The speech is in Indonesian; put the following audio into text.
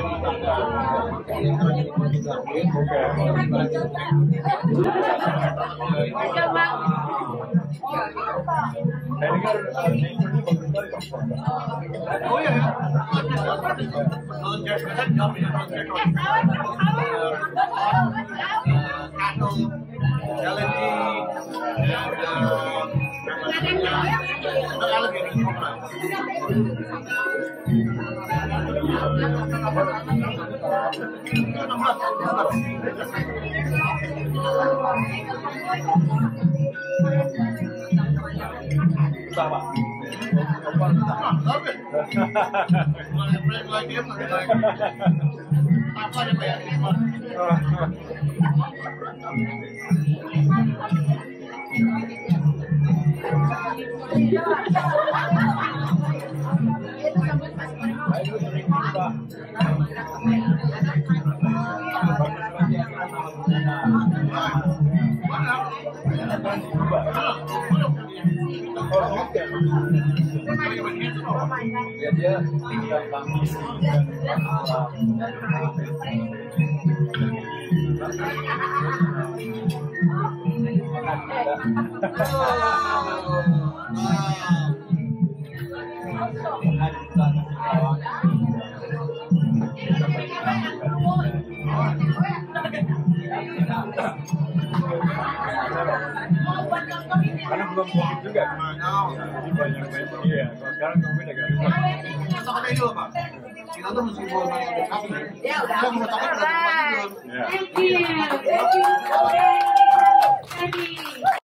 Oh iya ya. Sama. Apa ya Pak ya? Ya dia tinggal kami. Karena belum COVID juga. Jadi banyak iya. Kalau sekarang COVID agak susah. Kita pakai dulu Pak. Kita tuh mesti bawa banyak edukasi. Ya udah. Kita mau takut ada tempat tidur. Ya. Thank you.